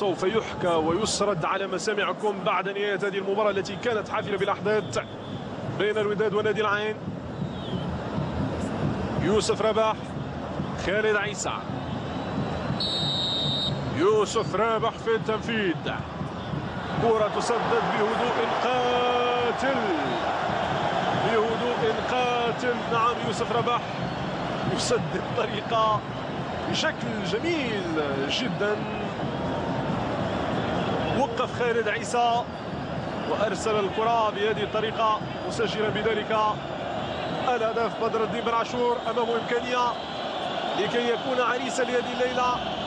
سوف يحكى ويسرد على مسامعكم بعد نهاية هذه المباراة التي كانت حافلة بالأحداث بين الوداد ونادي العين. يوسف رابح، خالد عيسى، يوسف رابح في التنفيذ، كرة تسدد بهدوء قاتل، بهدوء قاتل. نعم يوسف رابح يسدد بطريقة بشكل جميل جدا. وقف خالد عيسى وأرسل الكرة بهذه الطريقة، مسجلا بذلك الهدف. بدر الدين بن عاشور أمامه إمكانية لكي يكون عريسا لهذه الليلة.